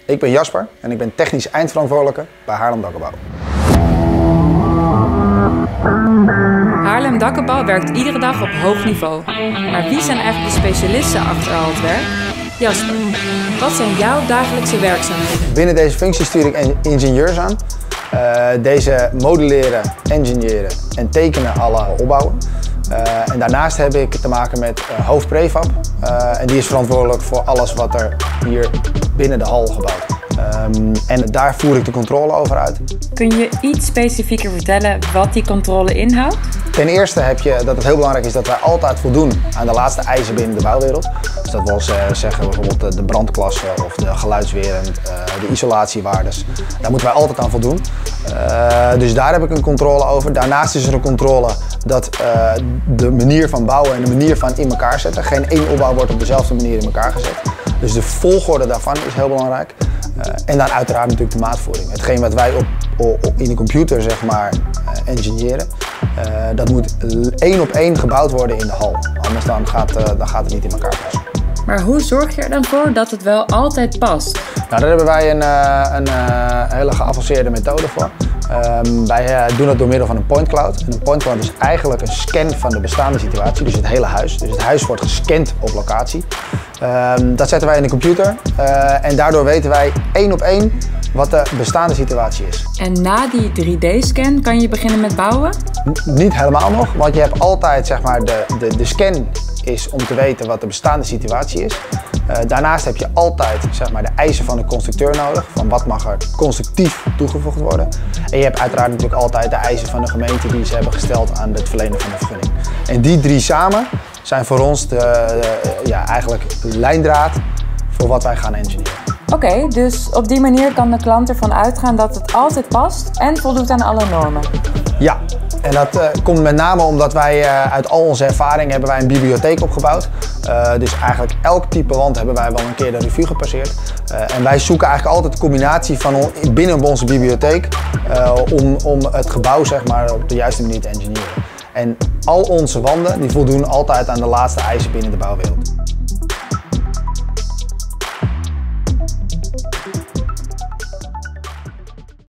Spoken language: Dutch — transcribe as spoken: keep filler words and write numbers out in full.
Ik ben Jasper en ik ben technisch eindverantwoordelijke bij Haarlem Dakkenbouw. Haarlem Dakkenbouw werkt iedere dag op hoog niveau. Maar wie zijn eigenlijk de specialisten achter al het werk? Jasper, wat zijn jouw dagelijkse werkzaamheden? Binnen deze functie stuur ik ingenieurs aan. Uh, deze modelleren, engineeren en tekenen alle opbouwen. Uh, en daarnaast heb ik te maken met uh, hoofd prefab. Uh, en die is verantwoordelijk voor alles wat er hier binnen de hal gebouwd wordt. Um, en daar voer ik de controle over uit. Kun je iets specifieker vertellen wat die controle inhoudt? Ten eerste heb je dat het heel belangrijk is dat wij altijd voldoen aan de laatste eisen binnen de bouwwereld. Dus dat wil zeggen bijvoorbeeld de brandklasse of de geluidswerend, uh, de isolatiewaardes. Daar moeten wij altijd aan voldoen. Uh, dus daar heb ik een controle over. Daarnaast is er een controle dat uh, de manier van bouwen en de manier van in elkaar zetten. Geen één opbouw wordt op dezelfde manier in elkaar gezet. Dus de volgorde daarvan is heel belangrijk. Uh, en dan uiteraard natuurlijk de maatvoering. Hetgeen wat wij op, op, in de computer zeg maar uh, engineeren, uh, dat moet één op één gebouwd worden in de hal. Anders dan gaat, uh, dan gaat het niet in elkaar passen. Maar hoe zorg je er dan voor dat het wel altijd past? Nou, daar hebben wij een, uh, een uh, hele geavanceerde methode voor. Um, wij uh, doen dat door middel van een point cloud. En een point cloud is eigenlijk een scan van de bestaande situatie, dus het hele huis. Dus het huis wordt gescand op locatie. Um, dat zetten wij in de computer uh, en daardoor weten wij één op één wat de bestaande situatie is. En na die drie D scan kan je beginnen met bouwen? N niet helemaal nog, want je hebt altijd zeg maar, de, de, de scan is om te weten wat de bestaande situatie is. Uh, daarnaast heb je altijd zeg maar, de eisen van de constructeur nodig, van wat mag er constructief toegevoegd worden. En je hebt uiteraard natuurlijk altijd de eisen van de gemeente die ze hebben gesteld aan het verlenen van de vergunning. En die drie samen zijn voor ons de, de, ja, eigenlijk de lijndraad voor wat wij gaan engineeren. Oké, okay, dus op die manier kan de klant ervan uitgaan dat het altijd past en voldoet aan alle normen? Ja, en dat uh, komt met name omdat wij uh, uit al onze ervaring hebben wij een bibliotheek opgebouwd. Uh, dus eigenlijk elk type wand hebben wij wel een keer de revue gepasseerd. Uh, en wij zoeken eigenlijk altijd de combinatie van on, binnen onze bibliotheek uh, om, om het gebouw zeg maar, op de juiste manier te engineeren. En al onze wanden die voldoen altijd aan de laatste eisen binnen de bouwwereld.